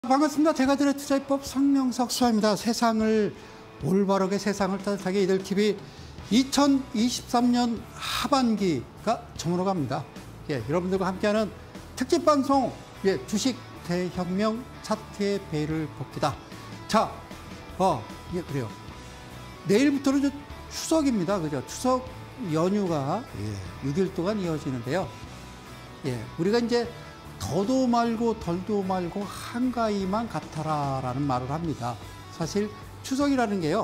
반갑습니다. 제가들의 투자입법 성명석 수사입니다. 세상을 올바르게 세상을 따뜻하게 이들TV 2023년 하반기가 저물어갑니다. 여러분들과 함께하는 특집 방송 주식 대혁명 차트의 배를 뽑기다. 자, 그래요. 내일부터는 추석입니다. 그죠? 추석 연휴가 6일 동안 이어지는데요. 우리가 이제 더도 말고 덜도 말고 한가위만 같아라라는 말을 합니다. 사실 추석이라는 게요.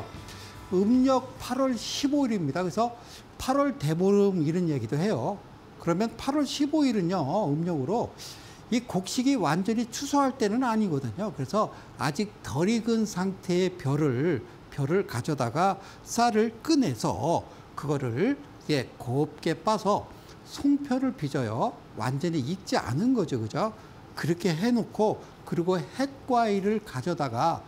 음력 8월 15일입니다. 그래서 8월 대보름 이런 얘기도 해요. 그러면 8월 15일은요. 음력으로 이 곡식이 완전히 추수할 때는 아니거든요. 그래서 아직 덜 익은 상태의 벼를 가져다가 쌀을 꺼내서 그거를 곱게 빠서 송편을 빚어요. 완전히 익지 않은 거죠. 그죠? 그렇게 해놓고, 그리고 햇과일을 가져다가,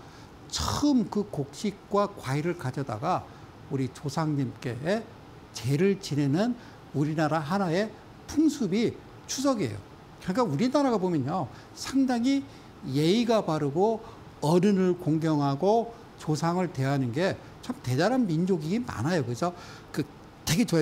처음 그 곡식과 과일을 가져다가 우리 조상님께 제를 지내는 우리나라 하나의 풍습이 추석이에요. 그러니까 우리나라가 보면요. 상당히 예의가 바르고 어른을 공경하고 조상을 대하는 게 참 대단한 민족이 많아요. 그래서 되게 좋아요.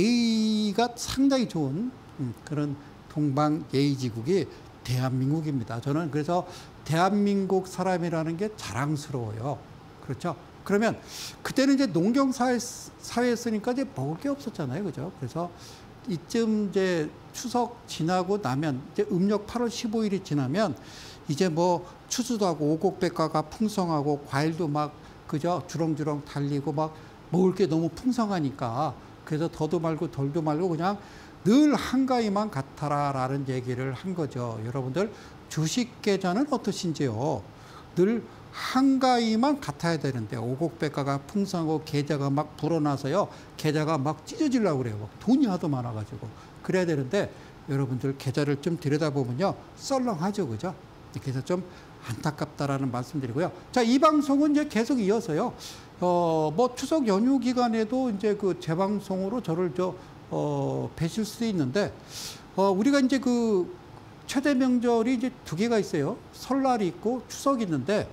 예의가 상당히 좋은 그런 동방 예의지국이 대한민국입니다. 저는 그래서 대한민국 사람이라는 게 자랑스러워요. 그렇죠? 그러면 그때는 이제 농경사회였으니까 이제 먹을 게 없었잖아요. 그죠? 그래서 이쯤 이제 추석 지나고 나면 이제 음력 8월 15일이 지나면 이제 뭐 추수도 하고 오곡백과가 풍성하고 과일도 막 그죠? 주렁주렁 달리고 막 먹을 게 너무 풍성하니까 그래서 더도 말고 덜도 말고 그냥 늘 한가위만 같아라라는 얘기를 한 거죠. 여러분들 주식 계좌는 어떠신지요? 늘 한가위만 같아야 되는데 오곡백과가 풍성하고 계좌가 막 불어나서요. 계좌가 막 찢어지려고 그래요. 막 돈이 하도 많아가지고. 그래야 되는데 여러분들 계좌를 좀 들여다보면요. 썰렁하죠. 그죠? 그래서 좀 안타깝다라는 말씀드리고요. 자, 이 방송은 이제 계속 이어서요. 뭐 추석 연휴 기간에도 이제 그 재방송으로 저를 뵈실 수도 있는데, 우리가 이제 그 최대 명절이 이제 두 개가 있어요. 설날이 있고 추석이 있는데,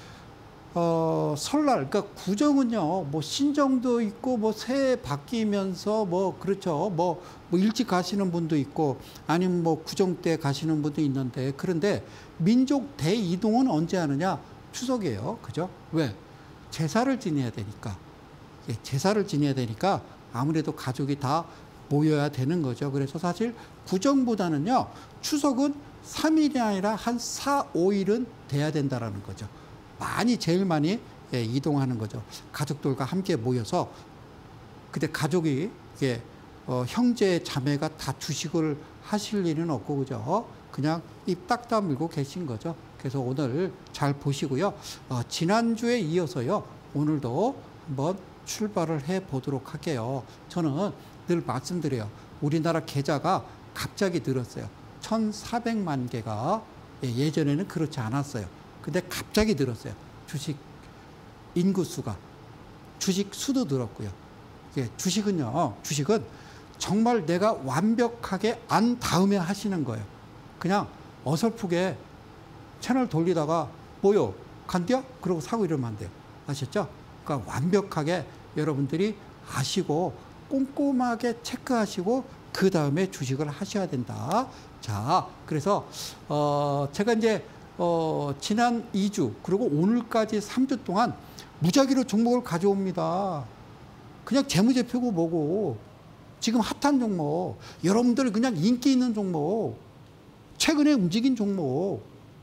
설날, 그러니까 구정은요, 뭐 신정도 있고, 뭐 새해 바뀌면서 뭐 그렇죠. 뭐 일찍 가시는 분도 있고, 아니면 뭐 구정 때 가시는 분도 있는데, 그런데 민족 대이동은 언제 하느냐? 추석이에요. 그죠? 왜? 제사를 지내야 되니까. 제사를 지내야 되니까 아무래도 가족이 다 모여야 되는 거죠. 그래서 사실 구정보다는요, 추석은 3일이 아니라 한 4, 5일은 돼야 된다라는 거죠. 제일 많이 이동하는 거죠. 가족들과 함께 모여서. 근데 가족이, 형제, 자매가 다 주식을 하실 일은 없고, 그죠? 그냥 입 딱 다물고 계신 거죠. 그래서 오늘 잘 보시고요. 지난주에 이어서요. 오늘도 한번 출발을 해 보도록 할게요. 저는 늘 말씀드려요. 우리나라 계좌가 갑자기 늘었어요. 1,400만 개가 예전에는 그렇지 않았어요. 근데 갑자기 늘었어요. 주식 인구수가. 주식 수도 늘었고요. 주식은 정말 내가 완벽하게 안 다음에 하시는 거예요. 그냥 어설프게 채널 돌리다가 뭐요? 간디야? 그러고 사고 이러면 안 돼요. 아셨죠? 그러니까 완벽하게 여러분들이 아시고 꼼꼼하게 체크하시고 그 다음에 주식을 하셔야 된다. 자, 그래서 제가 이제 지난 2주 그리고 오늘까지 3주 동안 무작위로 종목을 가져옵니다. 그냥 재무제표고 뭐고 지금 핫한 종목, 여러분들 그냥 인기 있는 종목, 최근에 움직인 종목.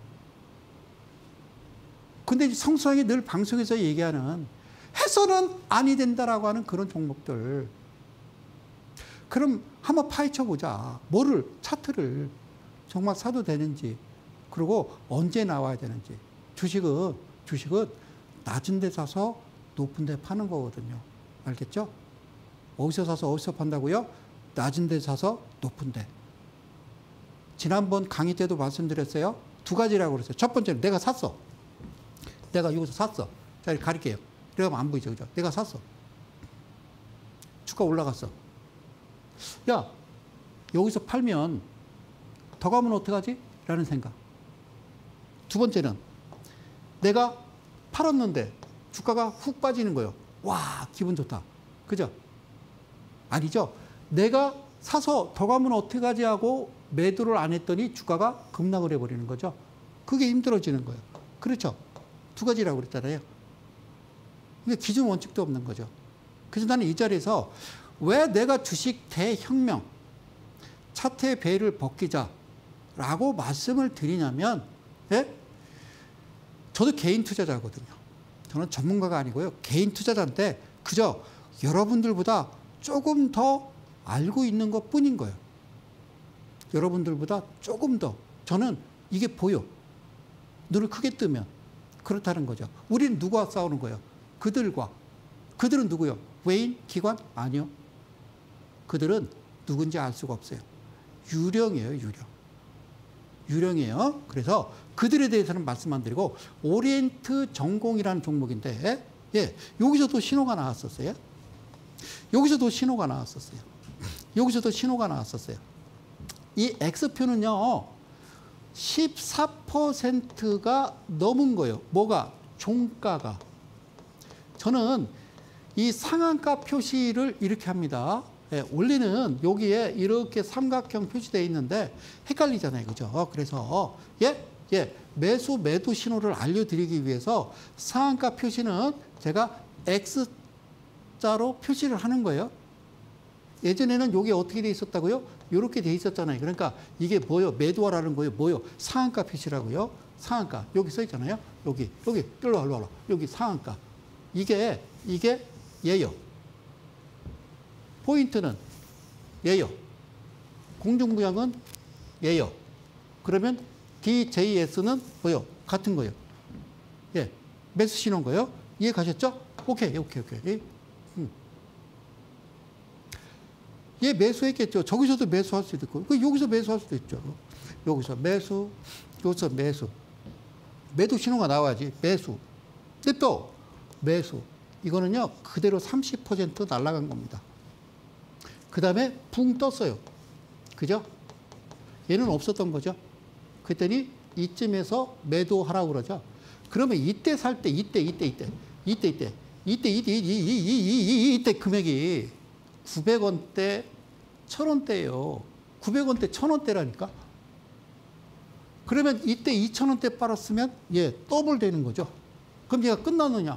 근데 성수하게 늘 방송에서 얘기하는 해서는 아니 된다라고 하는 그런 종목들. 그럼 한번 파헤쳐 보자. 차트를 정말 사도 되는지, 그리고 언제 나와야 되는지. 주식은 낮은 데 사서 높은 데 파는 거거든요. 알겠죠? 어디서 사서 어디서 판다고요? 낮은 데 사서 높은 데. 지난번 강의 때도 말씀드렸어요. 두 가지라고 그랬어요. 첫 번째는 내가 샀어. 내가 여기서 샀어. 자, 가릴게요. 그러면 안 보이죠. 그죠? 내가 샀어. 주가 올라갔어. 야, 여기서 팔면 더 가면 어떡하지? 라는 생각. 두 번째는 내가 팔았는데 주가가 훅 빠지는 거예요. 와, 기분 좋다. 그죠? 아니죠. 내가 사서 더 가면 어떻게 하지 하고 매도를 안 했더니 주가가 급락을 해버리는 거죠. 그게 힘들어지는 거예요. 그렇죠? 두 가지라고 그랬잖아요. 이게 기준 원칙도 없는 거죠. 그래서 나는 이 자리에서 왜 내가 주식 대혁명, 차트의 베일을 벗기자라고 말씀을 드리냐면, 예? 저도 개인 투자자거든요. 저는 전문가가 아니고요. 개인 투자자인데 그저 여러분들보다 조금 더 알고 있는 것 뿐인 거예요. 여러분들보다 조금 더. 저는 이게 보여. 눈을 크게 뜨면. 그렇다는 거죠. 우리는 누구와 싸우는 거예요? 그들과. 그들은 누구요? 외인? 기관? 아니요. 그들은 누군지 알 수가 없어요. 유령이에요, 유령. 유령이에요. 그래서 그들에 대해서는 말씀 안 드리고, 오리엔트 전공이라는 종목인데, 예, 여기서도 신호가 나왔었어요. 여기서도 신호가 나왔었어요. 여기서도 신호가 나왔었어요. 이 X표는요, 14%가 넘은 거예요. 뭐가? 종가가. 저는 이 상한가 표시를 이렇게 합니다. 예, 원래는 여기에 이렇게 삼각형 표시되어 있는데 헷갈리잖아요. 그죠? 그래서, 매수, 매도 신호를 알려드리기 위해서 상한가 표시는 제가 X자로 표시를 하는 거예요. 예전에는 여기 어떻게 돼 있었다고요? 이렇게 돼 있었잖아요. 그러니까 이게 뭐요? 매도하라는 거예요. 뭐요? 상한가 표시라고요. 상한가. 여기 써 있잖아요. 여기. 일로 와. 여기 상한가. 이게 얘요. 포인트는 얘요. 공중부양은 얘요. 그러면 DJS는 뭐요? 같은 거예요. 예. 매수 신호인 거예요. 이해 가셨죠? 오케이. 얘 매수했겠죠. 저기서도 매수할 수도 있고, 여기서 매수할 수도 있죠. 여기서 매수, 여기서 매수. 매도 신호가 나와야지. 매수. 근데 또 매수. 이거는요, 그대로 30% 날아간 겁니다. 그 다음에 붕 떴어요. 그죠? 얘는 없었던 거죠. 그랬더니 이쯤에서 매도하라고 그러죠. 그러면 이때 살 때, 이때 금액이 900원대, 1000원대예요. 900원대, 1000원대라니까. 그러면 이때 2000원대 빨았으면 더블 되는 거죠. 그럼 얘가 끝났느냐,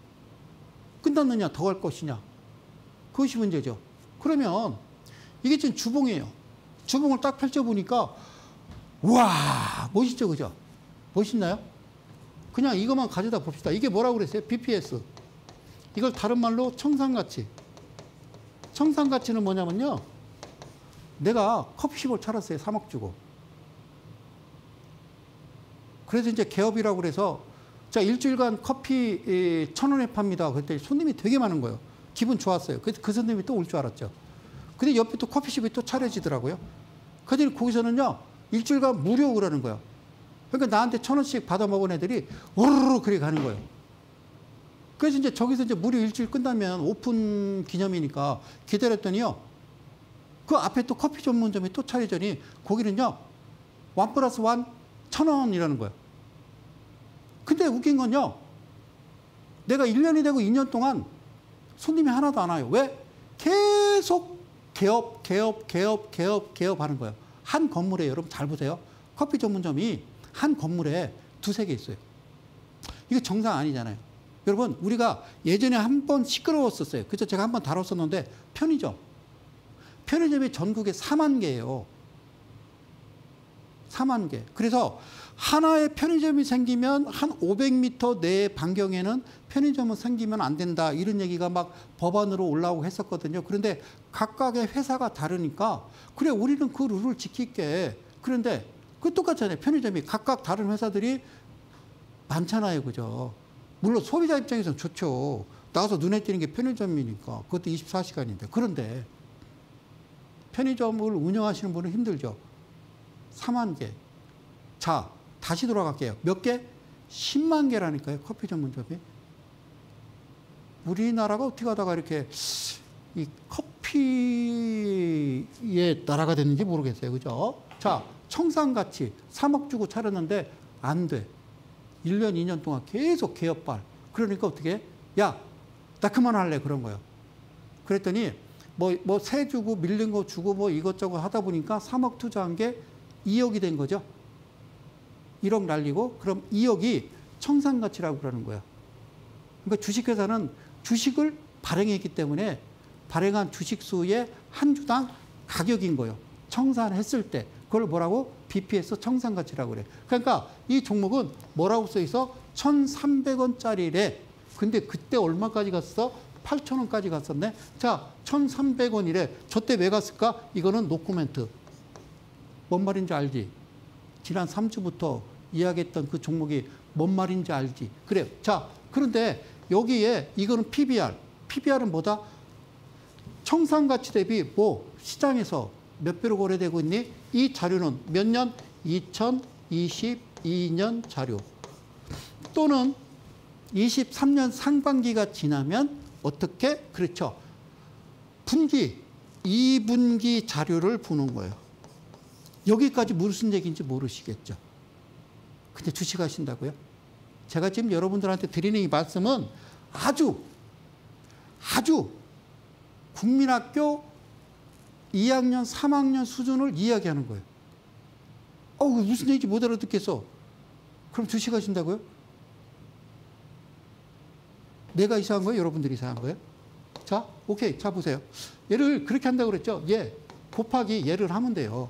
더 갈 것이냐. 그것이 문제죠. 그러면 이게 지금 주봉이에요. 주봉을 딱 펼쳐보니까 우와, 멋있죠, 그죠? 멋있나요? 그냥 이것만 가져다 봅시다. 이게 뭐라고 그랬어요? BPS. 이걸 다른 말로 청산가치. 청산가치는 뭐냐면요, 내가 커피숍을 차렸어요. 3억 주고. 그래서 이제 개업이라고 그래서, 자, 일주일간 커피 1,000원에 팝니다. 그랬더니 손님이 되게 많은 거예요. 기분 좋았어요. 그 손님이 또 올 줄 알았죠. 근데 옆에 또 커피숍이 또 차려지더라고요. 그랬더니 거기서는요, 일주일간 무료 그러는 거예요. 그러니까 나한테 1,000원씩 받아 먹은 애들이 우르르 그래 가는 거예요. 그래서 이제 저기서 이제 무료 일주일 끝나면 오픈 기념이니까 기다렸더니요, 그 앞에 또 커피 전문점이 또 차려져니 거기는요, 1+1 1,000원이라는 거예요. 근데 웃긴 건요, 내가 1년이 되고 2년 동안 손님이 하나도 안 와요. 왜? 계속 개업 하는 거예요. 한 건물에, 여러분 잘 보세요. 커피 전문점이 한 건물에 2~3개 있어요. 이거 정상 아니잖아요. 여러분, 우리가 예전에 한 번 시끄러웠었어요. 그죠? 제가 한 번 다뤘었는데, 편의점. 편의점이 전국에 4만 개예요. 4만 개. 그래서 하나의 편의점이 생기면 한 500m 내 반경에는 편의점은 생기면 안 된다. 이런 얘기가 막 법안으로 올라오고 했었거든요. 그런데 각각의 회사가 다르니까, 그래, 우리는 그 룰을 지킬게. 그런데 그 똑같잖아요. 편의점이 각각 다른 회사들이 많잖아요. 그죠? 물론 소비자 입장에서는 좋죠. 나가서 눈에 띄는 게 편의점이니까. 그것도 24시간인데. 그런데 편의점을 운영하시는 분은 힘들죠. 4만 개. 자, 다시 돌아갈게요. 몇 개? 10만 개라니까요. 커피 전문점이. 우리나라가 어떻게 하다가 이렇게 이 커피의 나라가 됐는지 모르겠어요. 그죠? 자, 청산가치 3억 주고 차렸는데 안 돼. 1년, 2년 동안 계속 개업발. 그러니까 어떻게 해? 야, 나 그만할래. 그런 거예요. 그랬더니 뭐 세 주고 밀린 거 주고 뭐 이것저것 하다 보니까 3억 투자한 게 2억이 된 거죠. 1억 날리고 그럼 2억이 청산가치라고 그러는 거예요. 그러니까 주식회사는 주식을 발행했기 때문에 발행한 주식수의 한 주당 가격인 거예요. 청산했을 때. 그걸 뭐라고? BPS 청산가치라고 그래. 그러니까 이 종목은 뭐라고 써 있어? 1,300원짜리래. 근데 그때 얼마까지 갔어? 8,000원까지 갔었네. 자, 1,300원이래. 저때 왜 갔을까? 이거는 노코멘트. 뭔 말인지 알지? 지난 3주부터 이야기했던 그 종목이 뭔 말인지 알지? 그래요. 자, 그런데 여기에 이거는 PBR. PBR은 뭐다? 청산가치 대비 뭐 시장에서 몇 배로 거래되고 있니? 이 자료는 몇 년? 2022년 자료. 또는 23년 상반기가 지나면 어떻게? 그렇죠. 분기, 2분기 자료를 보는 거예요. 여기까지 무슨 얘기인지 모르시겠죠. 근데 주식하신다고요? 제가 지금 여러분들한테 드리는 이 말씀은 아주 국민학교 2학년, 3학년 수준을 이야기하는 거예요. 무슨 얘기인지 못 알아듣겠어. 그럼 주식하신다고요? 내가 이상한 거예요? 여러분들이 이상한 거예요? 자, 오케이. 자, 보세요. 얘를 그렇게 한다고 그랬죠? 곱하기 얘를 하면 돼요.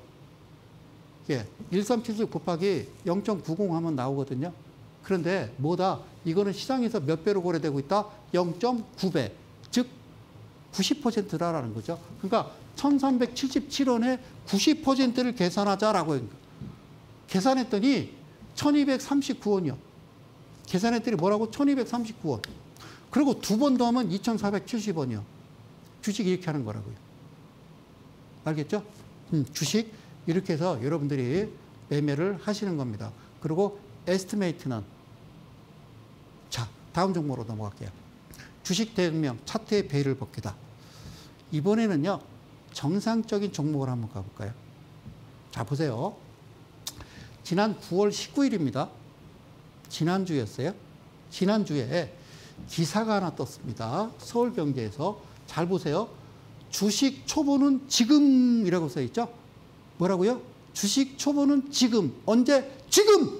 1377 곱하기 0.90 하면 나오거든요. 그런데 뭐다? 이거는 시장에서 몇 배로 거래되고 있다? 0.9배. 즉 90%라는 거죠. 그러니까 1,377원에 90%를 계산하자라고 해요. 계산했더니 1,239원이요. 계산했더니 뭐라고? 1,239원. 그리고 두 번 더 하면 2,470원이요. 주식 이렇게 하는 거라고요. 알겠죠? 주식 이렇게 해서 여러분들이 매매를 하시는 겁니다. 그리고 에스티메이트는 자, 다음 종목으로 넘어갈게요. 주식 대응명 차트의 베일을 벗기다. 이번에는요. 정상적인 종목을 한번 가볼까요? 자, 보세요. 지난 9월 19일입니다. 지난주였어요. 지난주에 기사가 하나 떴습니다. 서울경제에서. 잘 보세요. 주식 초보는 지금이라고 써 있죠? 뭐라고요? 주식 초보는 지금. 언제? 지금!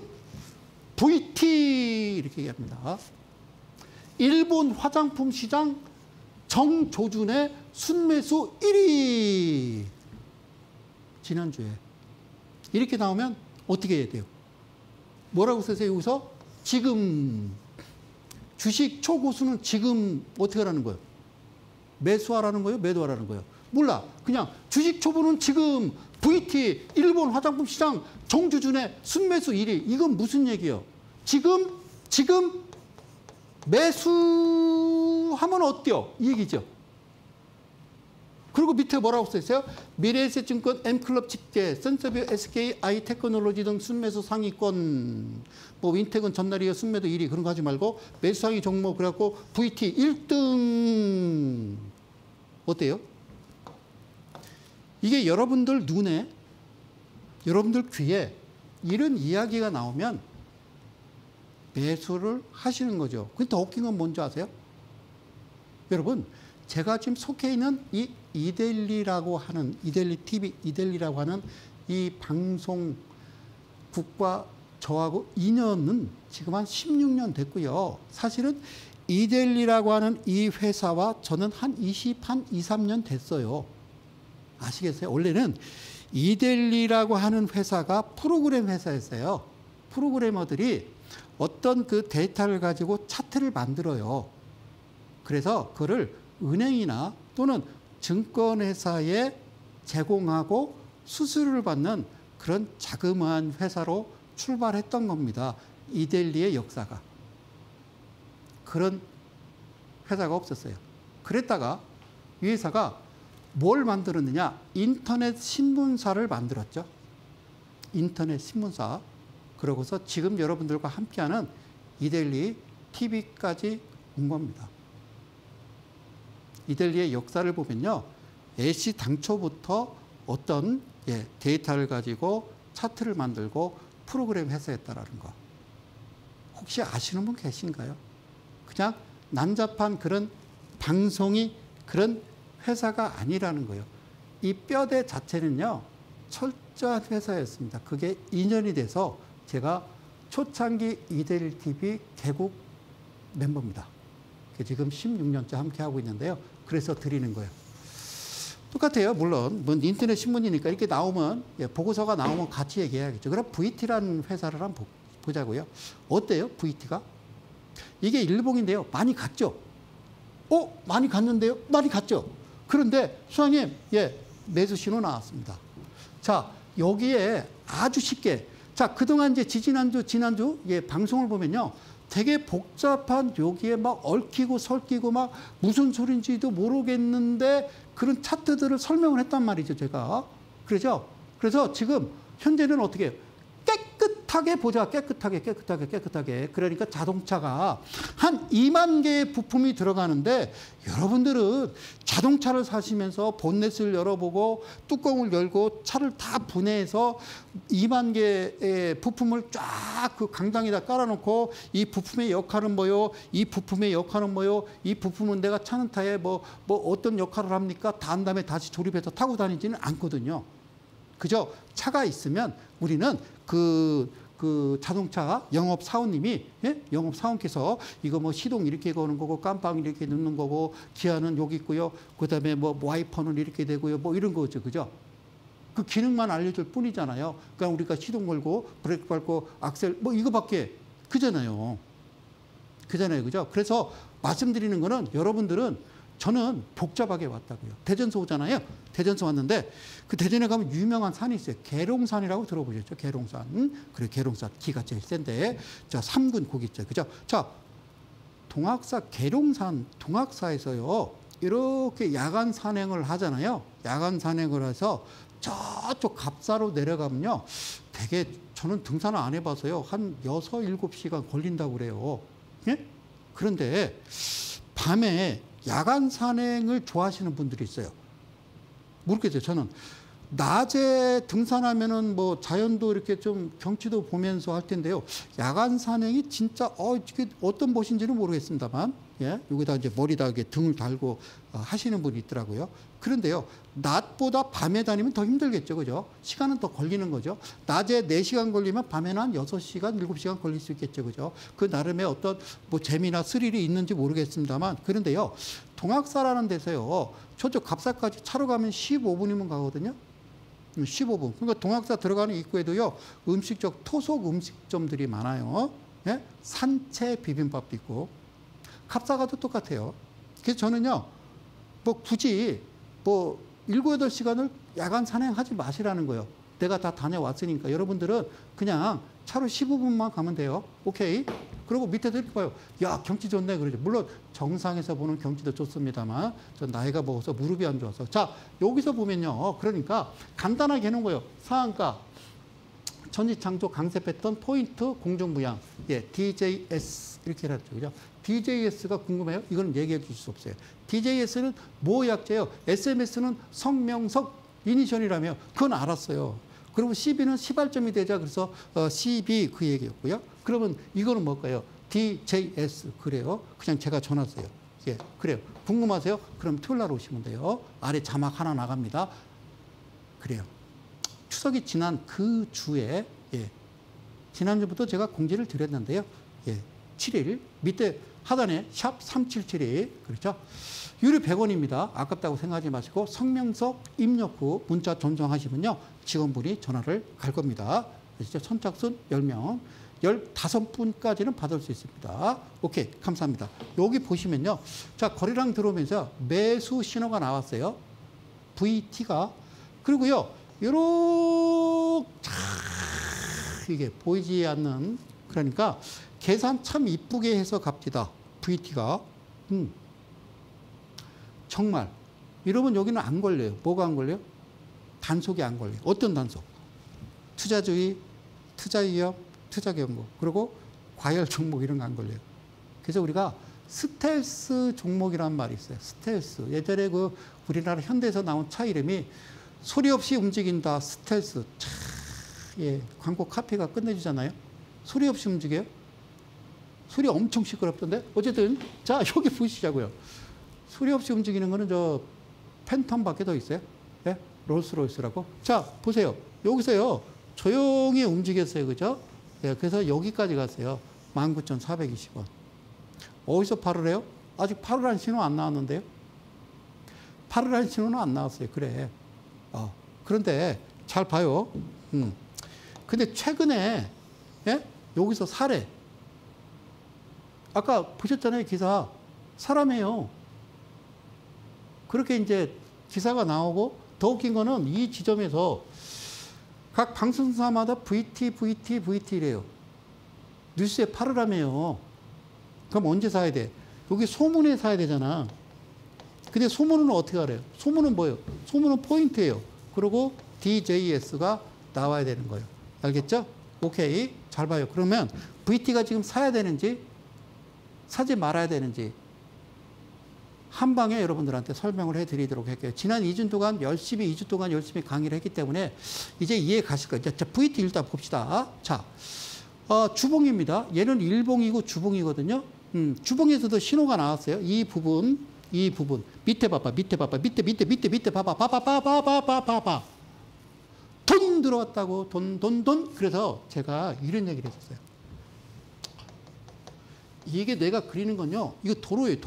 VT 이렇게 얘기합니다. 일본 화장품 시장 정조준의 순매수 1위. 지난주에. 이렇게 나오면 어떻게 해야 돼요? 뭐라고 쓰세요? 여기서? 지금. 주식 초고수는 지금 어떻게 하라는 거예요? 매수하라는 거예요? 매도하라는 거예요? 몰라. 그냥 주식 초보는 지금 VT 일본 화장품 시장 정주준의 순매수 1위. 이건 무슨 얘기예요? 지금 매수하면 어때요? 이 얘기죠. 그리고 밑에 뭐라고 써있어요? 미래에셋증권 M클럽 집계, 센서뷰 SK 아이테크놀로지 등 순매수 상위권, 뭐 윈텍은 전날이어 순매도 1위 그런 거 하지 말고 매수 상위 종목 그래갖고 VT 1등 어때요? 이게 여러분들 눈에, 여러분들 귀에 이런 이야기가 나오면 매수를 하시는 거죠. 근데 더 웃긴 건 뭔지 아세요? 여러분, 제가 지금 속해 있는 이 이데일리라고 하는, 이데일리 TV, 이데일리라고 하는 이 방송국과 저하고 인연은 지금 한 16년 됐고요. 사실은 이데일리라고 하는 이 회사와 저는 한 23년 됐어요. 아시겠어요? 원래는 이데일리라고 하는 회사가 프로그램 회사였어요. 프로그래머들이 어떤 그 데이터를 가지고 차트를 만들어요. 그래서 그거를 은행이나 또는 증권회사에 제공하고 수수료를 받는 그런 자그마한 회사로 출발했던 겁니다. 이데일리의 역사가. 그런 회사가 없었어요. 그랬다가 이 회사가 뭘 만들었느냐? 인터넷 신문사를 만들었죠. 인터넷 신문사. 그러고서 지금 여러분들과 함께하는 이데일리 TV까지 온 겁니다. 이데일리의 역사를 보면요. 애시 당초부터 어떤 데이터를 가지고 차트를 만들고 프로그램 회사였다라는 거. 혹시 아시는 분 계신가요? 그냥 난잡한 그런 방송이 그런 회사가 아니라는 거예요. 이 뼈대 자체는요, 철저한 회사였습니다. 그게 2년이 돼서 제가 초창기 2대1TV 개국 멤버입니다. 지금 16년째 함께 하고 있는데요. 그래서 드리는 거예요. 똑같아요. 물론 뭐 인터넷 신문이니까 이렇게 나오면, 보고서가 나오면 같이 얘기해야겠죠. 그럼 VT라는 회사를 한번 보자고요. 어때요? VT가? 이게 일봉인데요. 많이 갔죠? 많이 갔는데요? 많이 갔죠? 그런데 수장님, 매수 신호 나왔습니다. 자, 여기에 아주 쉽게, 자, 그동안 이제 지난주 방송을 보면요. 되게 복잡한, 여기에 막 얽히고 설키고 막 무슨 소린지도 모르겠는데 그런 차트들을 설명을 했단 말이죠, 제가. 그렇죠? 그래서 지금 현재는 어떻게 해요? 깨끗하게 보자. 깨끗하게. 그러니까 자동차가 한 2만 개의 부품이 들어가는데, 여러분들은 자동차를 사시면서 본넷을 열어보고 뚜껑을 열고 차를 다 분해해서 2만 개의 부품을 쫙 그 강당에다 깔아놓고, 이 부품의 역할은 뭐요? 이 부품의 역할은 뭐요? 이 부품은 내가 차는 타에 뭐 어떤 역할을 합니까? 다 한 다음에 다시 조립해서 타고 다니지는 않거든요. 그죠? 차가 있으면 우리는 그 자동차 영업사원님이, 영업사원께서 이거 뭐 시동 이렇게 거는 거고, 깜빡 이렇게 넣는 거고, 기아는 여기 있고요. 그 다음에 뭐 와이퍼는 이렇게 되고요. 뭐 이런 거죠. 그죠? 그 기능만 알려줄 뿐이잖아요. 그러니까 우리가 시동 걸고, 브레이크 밟고, 악셀, 뭐 이거밖에, 그잖아요. 그죠? 그래서 말씀드리는 거는, 여러분들은, 저는 복잡하게 왔다고요. 대전서 오잖아요. 대전서 왔는데, 그 대전에 가면 유명한 산이 있어요. 계룡산이라고 들어보셨죠? 계룡산. 그래, 계룡산. 기가 제일 센데. 자, 3군 거기 있죠. 그죠? 자, 계룡산, 동학사에서요, 이렇게 야간 산행을 하잖아요. 야간 산행을 해서 저쪽 갑사로 내려가면요, 되게, 저는 등산을 안 해봐서요, 한 6, 7시간 걸린다고 그래요. 예? 그런데 밤에 야간 산행을 좋아하시는 분들이 있어요. 모르겠어요. 저는 낮에 등산하면은 뭐 자연도 이렇게 좀 경치도 보면서 할 텐데요. 야간 산행이 진짜 이게 어떤 멋인지는 모르겠습니다만, 여기다 이제 머리다 이렇게 등을 달고 하시는 분이 있더라고요. 그런데요, 낮보다 밤에 다니면 더 힘들겠죠, 그죠? 시간은 더 걸리는 거죠. 낮에 4시간 걸리면 밤에는 한 6시간, 7시간 걸릴 수 있겠죠, 그죠? 그 나름의 어떤 뭐 재미나 스릴이 있는지 모르겠습니다만, 그런데요, 동학사라는 데서요, 저쪽 갑사까지 차로 가면 15분이면 가거든요. 15분. 그러니까 동학사 들어가는 입구에도요, 음식적 토속 음식점들이 많아요. 산채 비빔밥도 있고. 갑사가도 똑같아요. 그래서 저는요, 뭐 굳이 뭐 7, 8시간을 야간 산행하지 마시라는 거예요. 내가 다 다녀왔으니까. 여러분들은 그냥 차로 15분만 가면 돼요. 오케이. 그리고 밑에도 이렇게 봐요. 야, 경치 좋네. 그러죠. 물론 정상에서 보는 경치도 좋습니다만, 전 나이가 먹어서 무릎이 안 좋아서. 자, 여기서 보면요. 그러니까 간단하게 해놓은 거예요. 상한가, 전지창조 강세했던 포인트 공정부양. DJS. 이렇게 해놨죠. 그죠? DJS가 궁금해요? 이건 얘기해 주실 수 없어요. DJS는 뭐 약자예요? SMS는 성명석 이니셜이라며. 그건 알았어요. 그리고 CB는 시발점이 되자 그래서 CB 그 얘기였고요. 그러면 이거는 뭘까요? DJS. 그래요. 그냥 제가 전화했어요. 그래요. 궁금하세요? 그럼 토요일 날 오시면 돼요. 아래 자막 하나 나갑니다. 그래요. 추석이 지난 그 주에, 지난주부터 제가 공지를 드렸는데요. 7일 밑에 하단에 샵 3772, 그렇죠? 유료 100원입니다. 아깝다고 생각하지 마시고 성명석 입력 후 문자 전송하시면요, 직원분이 전화를 갈 겁니다. 아시죠? 선착순 10명, 15분까지는 받을 수 있습니다. 오케이, 감사합니다. 여기 보시면요, 자, 거래량 들어오면서 매수 신호가 나왔어요. VT가. 그리고요, 요렇게 이게 보이지 않는, 그러니까 계산 참 이쁘게 해서 갑니다. VT가. 정말. 이러면 여기는 안 걸려요. 뭐가 안 걸려요? 단속이 안 걸려요. 어떤 단속? 투자주의, 투자위험, 투자경고, 그리고 과열 종목 이런 거 안 걸려요. 그래서 우리가 스텔스 종목이란 말이 있어요. 스텔스. 예전에 그 우리나라 현대에서 나온 차 이름이 소리 없이 움직인다. 스텔스. 차, 광고 카피가 끝내주잖아요. 소리 없이 움직여요. 소리 엄청 시끄럽던데? 어쨌든, 자, 여기 보시자고요. 소리 없이 움직이는 거는 저 팬텀밖에 더 있어요. 예? 롤스로이스라고. 자, 보세요. 여기서요. 조용히 움직였어요. 그죠? 예, 그래서 여기까지 갔어요. 19,420원. 어디서 팔을 해요? 아직 팔으라는 신호 안 나왔는데요. 팔으라는 신호는 안 나왔어요. 그래. 그런데 잘 봐요. 근데 최근에 예? 여기서 사래. 아까 보셨잖아요. 기사. 사람이에요. 그렇게 이제 기사가 나오고 더 웃긴 거는 이 지점에서 각 방송사마다 VT래요. 뉴스에 팔으라며요. 그럼 언제 사야 돼? 여기 소문에 사야 되잖아. 근데 소문은 어떻게 알아요? 소문은 뭐예요? 소문은 포인트예요. 그리고 DJS가 나와야 되는 거예요. 알겠죠? 오케이. 잘 봐요. 그러면 VT가 지금 사야 되는지 사지 말아야 되는지 한 방에 여러분들한테 설명을 해드리도록 할게요. 지난 2주 동안 열심히 강의를 했기 때문에 이제 이해 가실 거예요. 자, VT 일단 봅시다. 자, 주봉입니다. 얘는 일봉이고 주봉이거든요. 주봉에서도 신호가 나왔어요. 이 부분. 밑에 봐봐. 밑에 봐봐. 돈 들어왔다고. 돈. 그래서 제가 이런 얘기를 했었어요. 이게 내가 그리는 건요. 이거 도로예요.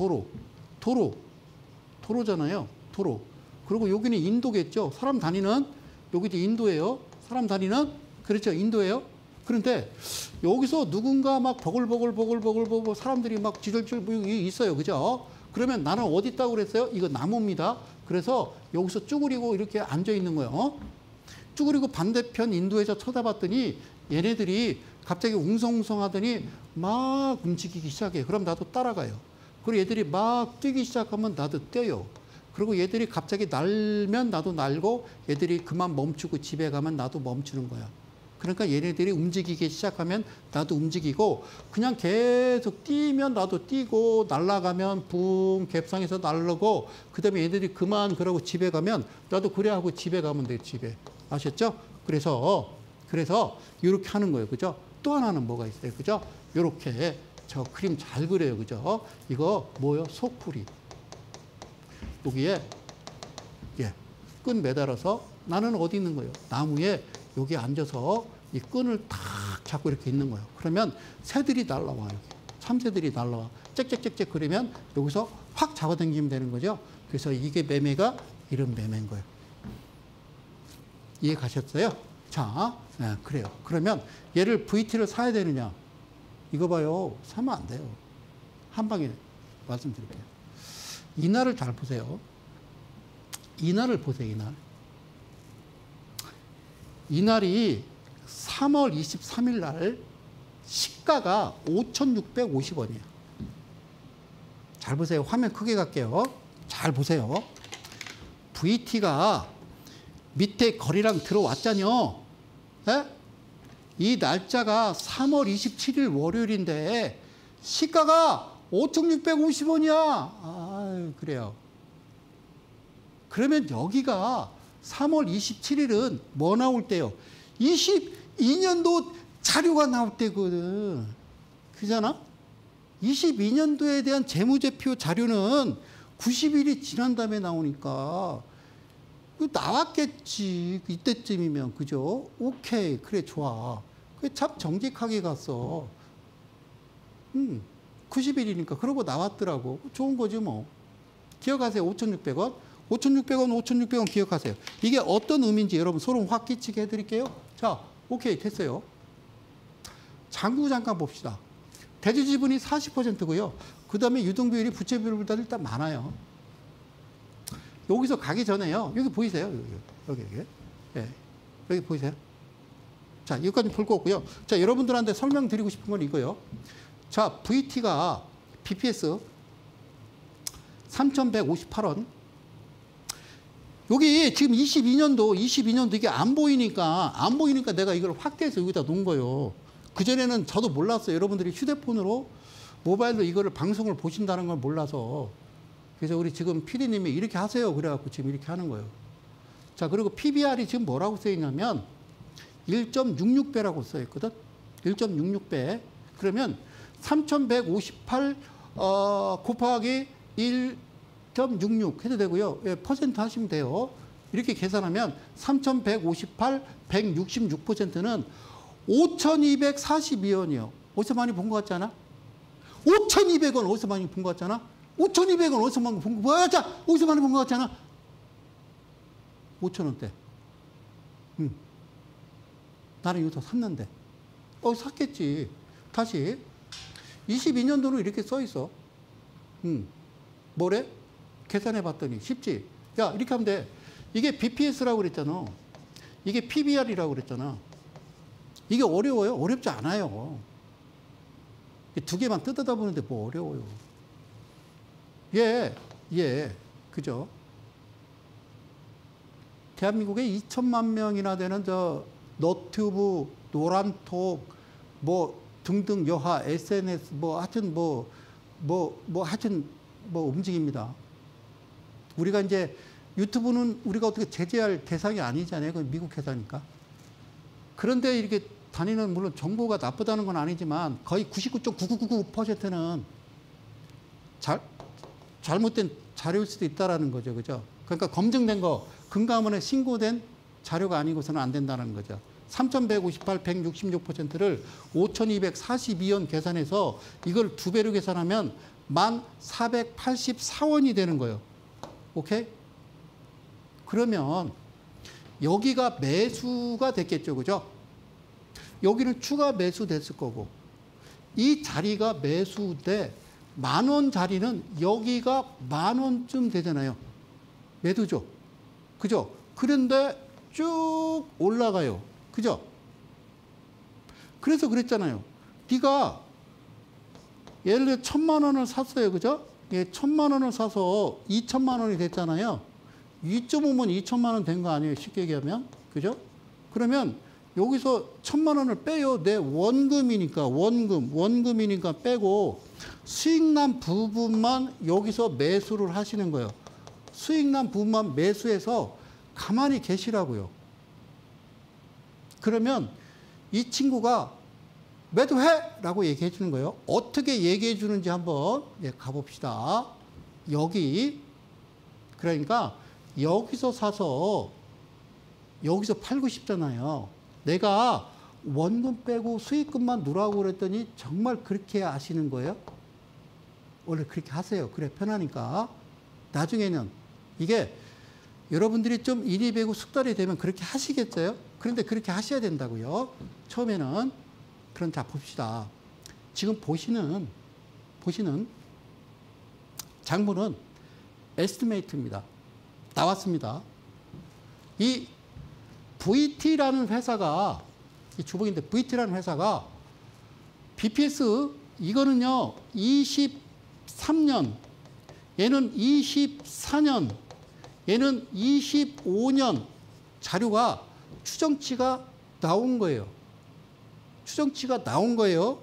도로잖아요. 도로. 그리고 여기는 인도겠죠. 사람 다니는, 여기도 인도예요. 사람 다니는, 그렇죠. 인도예요. 그런데 여기서 누군가 막 버글버글 사람들이 막 지들줄 있어요. 그죠? 그러면 나는 어디 있다고 그랬어요? 이거 나무입니다. 그래서 여기서 쭈그리고 이렇게 앉아 있는 거예요. 쭈그리고 반대편 인도에서 쳐다봤더니 얘네들이 갑자기 웅성웅성 하더니 막 움직이기 시작해요. 그럼 나도 따라가요. 그리고 얘들이 막 뛰기 시작하면 나도 뛰어요. 그리고 얘들이 갑자기 날면 나도 날고 얘들이 그만 멈추고 집에 가면 나도 멈추는 거야. 그러니까 얘네들이 움직이기 시작하면 나도 움직이고 그냥 계속 뛰면 나도 뛰고 날아가면 붕 갭상에서 날르고 그다음에 얘들이 그만 그러고 집에 가면 나도 그래 하고 집에 가면 돼. 집에. 아셨죠? 그래서 이렇게 하는 거예요. 그죠? 또 하나는 뭐가 있어요. 그죠? 이렇게 저 그림 잘 그려요. 그죠? 이거 뭐요? 속풀이. 여기에 끈 매달아서 나는 어디 있는 거예요? 나무에 여기 앉아서 이 끈을 탁 잡고 이렇게 있는 거예요. 그러면 새들이 날라와. 여기. 참새들이 날라와. 짹짹짹짹 그러면 여기서 확 잡아당기면 되는 거죠. 그래서 이게 매매가 이런 매매인 거예요. 이해 가셨어요? 자, 네, 그래요. 그러면 얘를 VT를 사야 되느냐? 이거 봐요. 사면 안 돼요. 한 방에 말씀드릴게요. 이날을 잘 보세요. 이날을 보세요. 이날이 3월 23일 날 시가가 5,650원이에요. 잘 보세요. 화면 크게 갈게요. 잘 보세요. VT가 밑에 거리랑 들어왔잖요. 네? 이 날짜가 3월 27일 월요일인데 시가가 5,650원이야. 아, 그래요. 그러면 여기가 3월 27일은 뭐 나올 때요? 22년도 자료가 나올 때거든. 그잖아? 22년도에 대한 재무제표 자료는 90일이 지난 다음에 나오니까 나왔겠지. 이때쯤이면. 그죠? 오케이. 그래, 좋아. 그게 참 정직하게 갔어. 90일이니까. 그러고 나왔더라고. 좋은 거지 뭐. 기억하세요. 5,600원. 5,600원 기억하세요. 이게 어떤 의미인지 여러분 소름 확 끼치게 해드릴게요. 자, 오케이. 됐어요. 장부 잠깐 봅시다. 대주 지분이 40%고요. 그 다음에 유동비율이 부채 비율보다 일단 많아요. 여기서 가기 전에요. 여기 보이세요? 여기. 예. 여기 보이세요? 자, 여기까지 볼 거 없고요. 자, 여러분들한테 설명드리고 싶은 건 이거요. 자, VT가 BPS 3,158원. 여기 지금 22년도 이게 안 보이니까 내가 이걸 확대해서 여기다 놓은 거예요. 그전에는 저도 몰랐어요. 여러분들이 휴대폰으로 모바일로 이거를 방송을 보신다는 걸 몰라서. 그래서 우리 지금 PD님이 이렇게 하세요. 그래갖고 지금 이렇게 하는 거예요. 자, 그리고 PBR이 지금 뭐라고 써있냐면 1.66배라고 써있거든. 1.66배. 그러면 3158 곱하기 1.66 해도 되고요. 예, 퍼센트 하시면 돼요. 이렇게 계산하면 3158, 166%는 5242원이요. 어디서 많이 본 것 같지 않아? 5200원 어디서 많이 본 것 같잖아? 5200원 어디서 많이 본 것 같지 않아? 어디서 많이 본 것 같잖아? 5,000원대. 나는 이거 더 샀는데. 샀겠지. 다시. 22년도는 이렇게 써 있어. 뭐래? 계산해 봤더니 쉽지? 야, 이렇게 하면 돼. 이게 BPS라고 그랬잖아. 이게 PBR이라고 그랬잖아. 이게 어려워요? 어렵지 않아요. 두 개만 뜯어다 보는데 뭐 어려워요. 그죠? 대한민국에 2천만 명이나 되는 너튜브, 노란톡, 뭐 등등 여하, SNS, 하여튼 움직입니다. 우리가 이제 유튜브는 우리가 어떻게 제재할 대상이 아니잖아요. 그건 미국 회사니까. 그런데 이렇게 다니는, 물론 정보가 나쁘다는 건 아니지만 거의 99.9999%는 잘못된 자료일 수도 있다라는 거죠. 그죠? 그러니까 검증된 거, 금감원에 신고된 자료가 아니고서는 안 된다는 거죠. 3158, 166%를 5242원 계산해서 이걸 2배로 계산하면 1484원이 되는 거예요. 오케이? 그러면 여기가 매수가 됐겠죠. 그죠? 여기는 추가 매수 됐을 거고, 이 자리가 매수돼 10,000원 자리는 여기가 10,000원쯤 되잖아요. 매도죠. 그죠? 그런데 쭉 올라가요. 그죠? 그래서 그랬잖아요. 네가 예를 들어 1,000만 원을 샀어요. 그죠? 예, 1,000만 원을 사서 2,000만 원이 됐잖아요. 2.5면 2,000만 원 된 거 아니에요? 쉽게 얘기하면. 그죠? 그러면 여기서 1,000만 원을 빼요. 내 원금이니까, 원금이니까 빼고 수익난 부분만 여기서 매수를 하시는 거예요. 수익난 부분만 매수해서 가만히 계시라고요. 그러면 이 친구가 매도해! 라고 얘기해 주는 거예요. 어떻게 얘기해 주는지 한번 가봅시다. 여기, 그러니까 여기서 사서 여기서 팔고 싶잖아요. 내가 원금 빼고 수익금만 누라고 그랬더니 정말 그렇게 아시는 거예요? 원래 그렇게 하세요. 그래, 편하니까. 나중에는 이게 여러분들이 좀 일이 배고 숙달이 되면 그렇게 하시겠어요? 그런데 그렇게 하셔야 된다고요. 처음에는. 그럼 자, 봅시다. 지금 보시는 장부는 에스티메이트입니다. 나왔습니다. 이 VT라는 회사가, 이 주봉인데 VT라는 회사가 BPS 이거는요 23년, 얘는 24년, 얘는 25년 자료가 추정치가 나온 거예요. 추정치가 나온 거예요.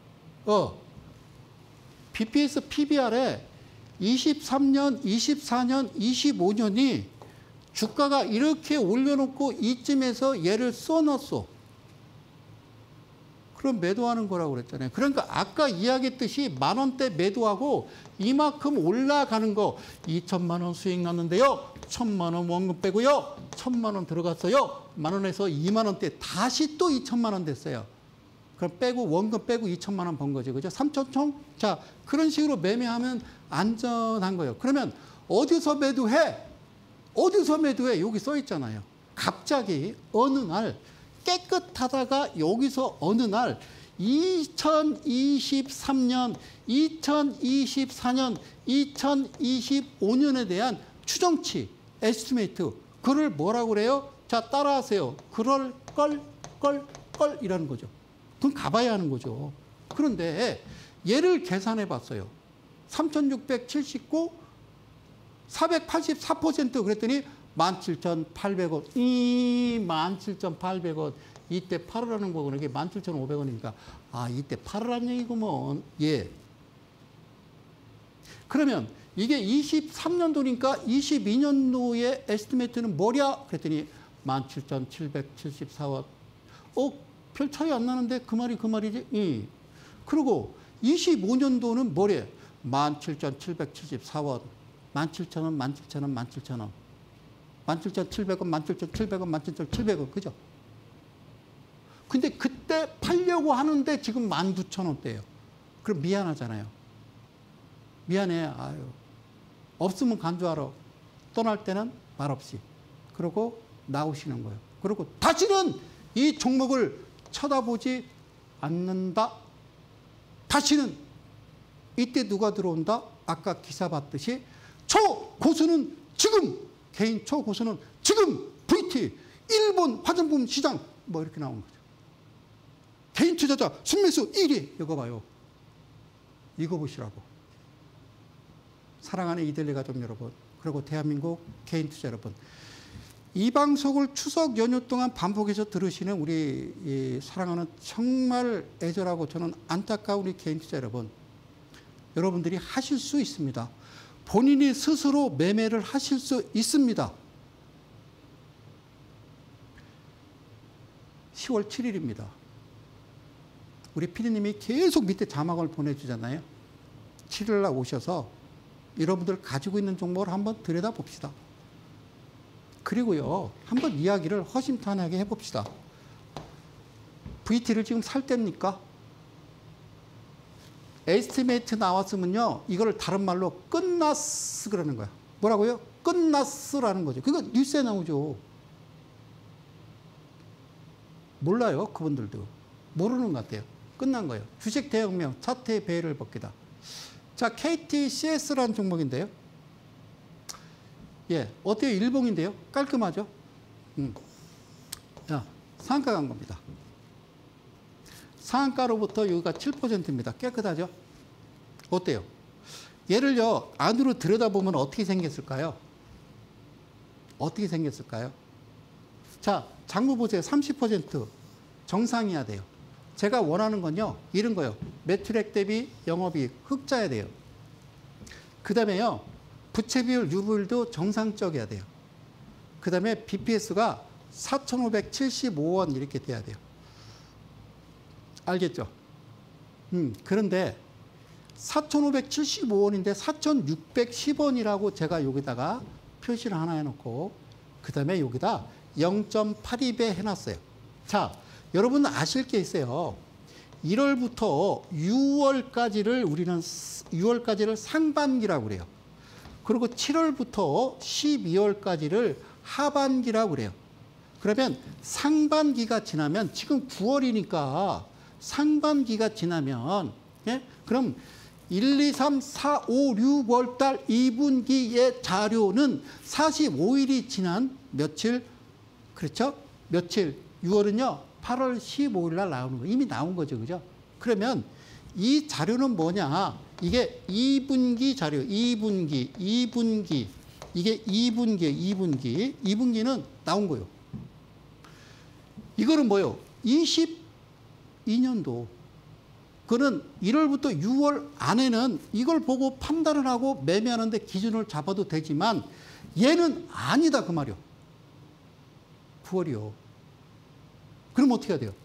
BPS PBR에 23년, 24년, 25년이 주가가 이렇게 올려놓고 이쯤에서 얘를 써놨어. 그럼 매도하는 거라고 그랬잖아요. 그러니까 아까 이야기했듯이 10,000원대 매도하고 이만큼 올라가는 거, 2,000만 원 수익 났는데요. 1,000만 원 원금 빼고요. 1,000만 원 들어갔어요. 10,000원에서 20,000원대 다시 또 2,000만 원 됐어요. 그럼 빼고 원금 빼고 2,000만 원 번 거죠. 그죠? 3,000총? 자, 그런 식으로 매매하면 안전한 거예요. 그러면 어디서 매도해? 어디서 매도해? 여기 써 있잖아요. 갑자기 어느 날 깨끗하다가 여기서 어느 날 2023년, 2024년, 2025년에 대한 추정치, 에스티메이트, 그걸 뭐라고 그래요? 자, 따라하세요. 그럴 이라는 거죠. 그건 가봐야 하는 거죠. 그런데 얘를 계산해 봤어요. 3,679, 484% 그랬더니 17,800원. 17,800원. 이때 팔으라는 거구나. 이게 17,500원이니까. 아, 이때 팔으라는 얘기구먼. 예. 그러면 이게 23년도니까 22년도의 에스티메이트는 뭐냐? 그랬더니 17,774원. 별 차이 안 나는데 그 말이지? 그리고 25년도는 뭐래? 17,774원. 17,000원, 17,000원, 17,000원. 17,700원, 17,700원, 17,700원. 그죠? 근데 그때 팔려고 하는데 지금 19,000원대예요. 그럼 미안하잖아요. 미안해. 아유. 없으면 간주하러 떠날 때는 말없이. 그러고 나오시는 거예요. 그리고 다시는 이 종목을 쳐다보지 않는다. 다시는 이때 누가 들어온다? 아까 기사 봤듯이 초고수는 지금, 개인 초고수는 지금 VT, 일본 화장품 시장 뭐 이렇게 나오는 거죠. 개인 투자자 순매수 1위. 이거 봐요. 이거 보시라고. 사랑하는 이들리 가족 여러분, 그리고 대한민국 개인 투자 여러분, 이 방송을 추석 연휴 동안 반복해서 들으시는 우리 이 사랑하는 정말 애절하고 저는 안타까운 우리 개인 투자 여러분, 여러분들이 하실 수 있습니다. 본인이 스스로 매매를 하실 수 있습니다. 10월 7일입니다. 우리 피디님이 계속 밑에 자막을 보내주잖아요. 7일날 오셔서 여러분들 가지고 있는 종목을 한번 들여다봅시다. 그리고요, 한번 이야기를 허심탄회하게 해봅시다. VT를 지금 살 때입니까? 에스티메이트 나왔으면요, 이걸 다른 말로 끝났어 그러는 거야. 뭐라고요? 끝났어라는 거죠. 그거 뉴스에 나오죠. 몰라요, 그분들도. 모르는 것 같아요. 끝난 거예요. 주식 대혁명, 차트의 베일을 벗기다. 자, KTCS라는 종목인데요. 예, 어때요? 일봉인데요. 깔끔하죠? 자, 상한가 간 겁니다. 상한가로부터 여기가 7%입니다. 깨끗하죠? 어때요? 얘를요, 안으로 들여다보면 어떻게 생겼을까요? 어떻게 생겼을까요? 자, 장부 보세요. 30% 정상이어야 돼요. 제가 원하는 건요, 이런 거요. 매출액 대비 영업이익 흑자야 돼요. 그 다음에요, 부채 비율, 유보율도 정상적이어야 돼요. 그 다음에 BPS가 4,575원 이렇게 돼야 돼요. 알겠죠? 그런데 4,575원인데 4,610원이라고 제가 여기다가 표시를 하나 해놓고 그 다음에 여기다 0.82배 해놨어요. 자, 여러분 아실 게 있어요. 1월부터 6월까지를 우리는 6월까지를 상반기라고 그래요. 그리고 7월부터 12월까지를 하반기라고 그래요. 그러면 상반기가 지나면 지금 9월이니까 상반기가 지나면, 예? 그럼 1, 2, 3, 4, 5, 6월 달 2분기의 자료는 45일이 지난 며칠, 그렇죠? 며칠, 6월은요, 8월 15일 날 나오는 거, 이미 나온 거죠. 그죠? 그러면 이 자료는 뭐냐? 이게 2분기 자료, 2분기. 이게 2분기예요, 2분기는 나온 거예요. 이거는 뭐예요? 22년도. 그는 1월부터 6월 안에는 이걸 보고 판단을 하고 매매하는데 기준을 잡아도 되지만 얘는 아니다 그 말이요. 9월이요. 그럼 어떻게 해야 돼요?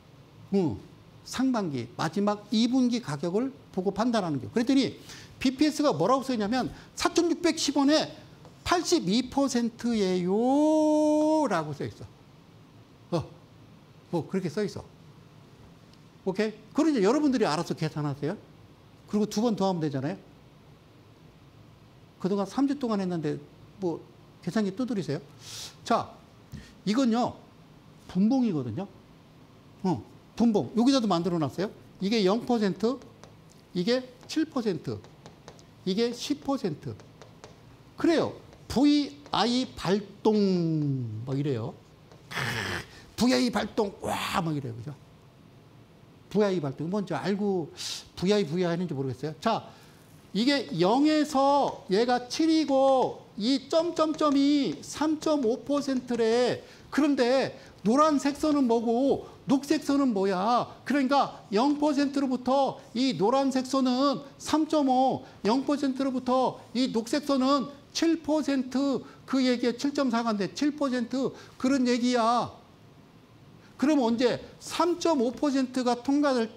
상반기 마지막 2분기 가격을 보고 판단하는 거예요. 그랬더니 BPS가 뭐라고 써있냐면 4,610원에 82%예요 라고 써있어. 뭐 그렇게 써있어. 오케이? 그러니 여러분들이 알아서 계산하세요. 그리고 2번 더 하면 되잖아요. 그동안 3주 동안 했는데 뭐 계산기 두드리세요. 자, 이건요 분봉이거든요. 분봉. 여기다도 만들어 놨어요. 이게 0%, 이게 7%, 이게 10%. 그래요. VI 발동 막 이래요. VI 발동 와 막 이래요. 그죠? VI 발동 뭔지 알고 VI 했는지 모르겠어요. 자, 이게 0에서 얘가 7이고 이 점점점이 3.5%래. 그런데 노란색 선은 뭐고 녹색 선은 뭐야? 그러니까 0%로부터 이 노란색 선은 3.5, 0%로부터 이 녹색 선은 7%, 그 얘기에 7.4가인데 7% 그런 얘기야. 그럼 언제 3.5%가 통과될 때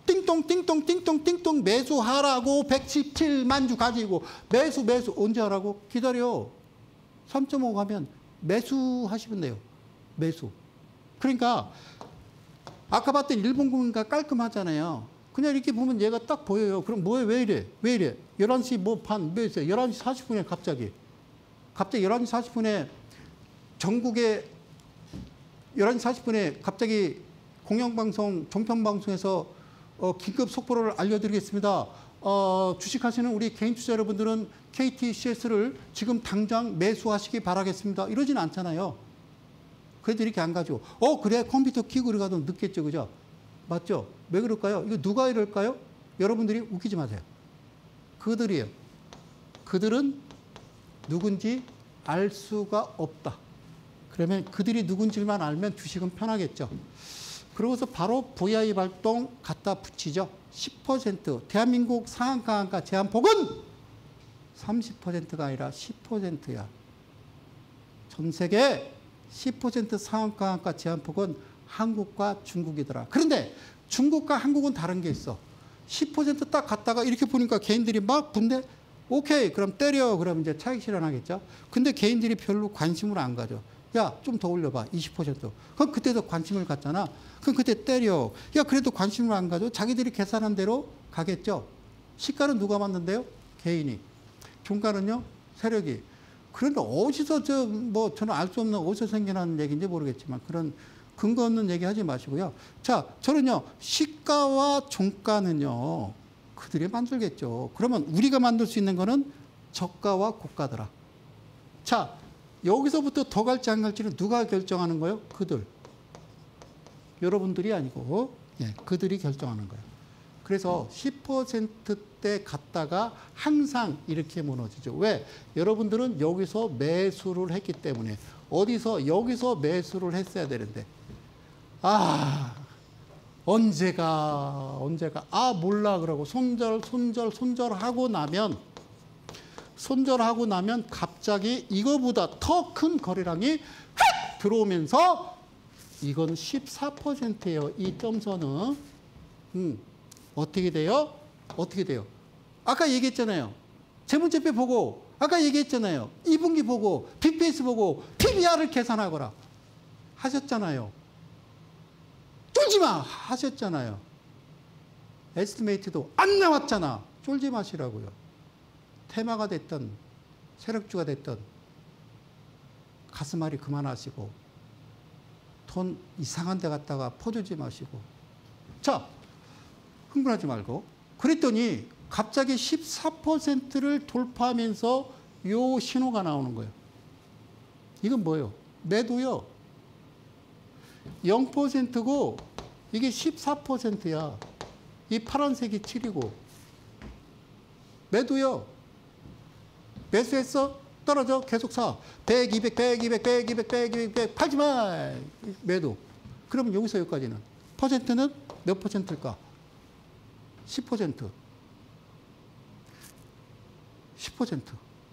띵동 띵동 띵동 띵동 매수하라고 117만 주 가지고 매수 언제 하라고? 기다려. 3.5 가면 매수하시면 돼요. 매수. 그러니까 아까 봤던 일본금리가 깔끔하잖아요. 그냥 이렇게 보면 얘가 딱 보여요. 그럼 뭐해? 왜 이래? 왜 이래? 11시 뭐 반, 몇 시에? 11시 40분에 갑자기 11시 40분에 전국에 11시 40분에 갑자기 공영방송, 종편방송에서 긴급 속보를 알려드리겠습니다. 주식하시는 우리 개인 투자 여러분들은 KTCS를 지금 당장 매수하시기 바라겠습니다. 이러진 않잖아요. 그래도 이렇게 안 가죠. 그래 컴퓨터 키고 가도 늦겠죠. 그죠? 맞죠? 왜 그럴까요? 이거 누가 이럴까요? 여러분들이 웃기지 마세요. 그들이에요. 그들은 누군지 알 수가 없다. 그러면 그들이 누군지만 알면 주식은 편하겠죠. 그러고서 바로 VI 발동 갖다 붙이죠. 10%. 대한민국 상한가 한가 제한폭은 30%가 아니라 10%야. 전 세계 10% 상한가 한가 제한폭은 한국과 중국이더라. 그런데 중국과 한국은 다른 게 있어. 10% 딱 갔다가 이렇게 보니까 개인들이 막 분대 오케이 그럼 때려. 그럼 이제 차익 실현하겠죠. 근데 개인들이 별로 관심을 안 가져. 야, 좀 더 올려봐. 20%. 그럼 그때도 관심을 갖잖아. 그럼 그때 때려. 야, 그래도 관심을 안 가져. 자기들이 계산한 대로 가겠죠. 시가는 누가 만든대요? 개인이. 종가는요? 세력이. 그런데 어디서 저는 알 수 없는 어디서 생겨난 얘기인지 모르겠지만 그런 근거 없는 얘기 하지 마시고요. 자, 저는요, 시가와 종가는요, 그들이 만들겠죠. 그러면 우리가 만들 수 있는 거는 저가와 고가더라. 자, 여기서부터 더 갈지 안 갈지는 누가 결정하는 거예요? 그들. 여러분들이 아니고, 그들이 결정하는 거예요. 그래서 10%대 갔다가 항상 이렇게 무너지죠. 왜? 여러분들은 여기서 매수를 했기 때문에. 어디서? 여기서 매수를 했어야 되는데. 언제가. 몰라. 그러고 손절하고 나면 갑자기 이거보다 더 큰 거래량이 휙 들어오면서 이건 14%예요. 이 점선은. 어떻게 돼요? 아까 얘기했잖아요. 재무제표 보고, 아까 얘기했잖아요. 2분기 보고, BPS 보고, PBR을 계산하거라. 하셨잖아요. 쫄지 마! 하셨잖아요. 에스티메이트도 안 나왔잖아. 쫄지 마시라고요. 테마가 됐든, 세력주가 됐든, 가슴앓이 그만하시고, 돈 이상한 데 갔다가 퍼주지 마시고. 자, 흥분하지 말고. 그랬더니 갑자기 14%를 돌파하면서 요 신호가 나오는 거예요. 이건 뭐예요? 매도요. 0%고 이게 14%야. 이 파란색이 7이고. 매도요. 매수했어? 떨어져? 계속 사. 100, 200, 100, 200, 100, 200, 100, 200, 100. 팔지 마. 매도. 그러면 여기서 여기까지는. 퍼센트는 몇 퍼센트일까? 10%. 10%.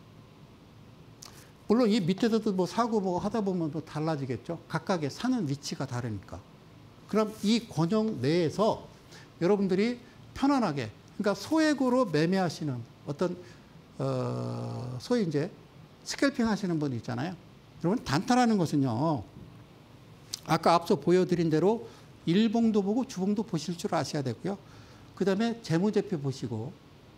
물론 이 밑에서도 뭐 사고 뭐 하다 보면 또 달라지겠죠. 각각의 사는 위치가 다르니까. 그럼 이 권역 내에서 여러분들이 편안하게, 그러니까 소액으로 매매하시는 어떤, 소위 이제 스캘핑 하시는 분 있잖아요. 여러분, 단타라는 것은요, 아까 앞서 보여드린 대로 일봉도 보고 주봉도 보실 줄 아셔야 되고요. 그 다음에 재무제표 보시고,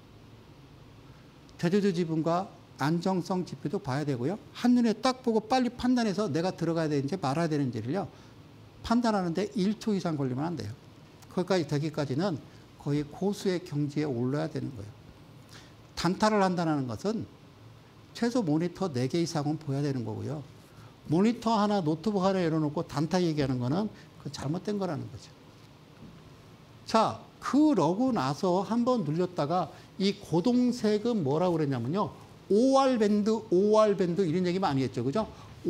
대주주 지분과 안정성 지표도 봐야 되고요. 한눈에 딱 보고 빨리 판단해서 내가 들어가야 되는지 말아야 되는지를요, 판단하는데 1초 이상 걸리면 안 돼요. 거기까지 되기까지는 거의 고수의 경지에 올라야 되는 거예요. 단타를 한다는 것은 최소 모니터 4개 이상은 보여야 되는 거고요. 모니터 하나, 노트북 하나 열어놓고 단타 얘기하는 거는 그 잘못된 거라는 거죠. 자, 그러고 나서 한번 눌렸다가 이 고동색은 뭐라고 그랬냐면요. OR밴드 이런 얘기 많이 했죠. 그죠?